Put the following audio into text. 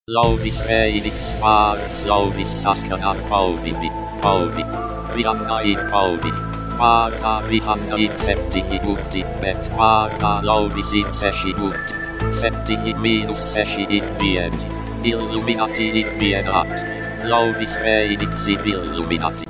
Lovis Felix Pars Lovis Saskanar Pauvi Rihannaid Pauvi Parta Rihannaid Septigi Gutti Bet Parta Lovis in Seshi Gutti Septigi minus Seshi in Vienti Illuminati in Vienat Lovis Felix in Illuminati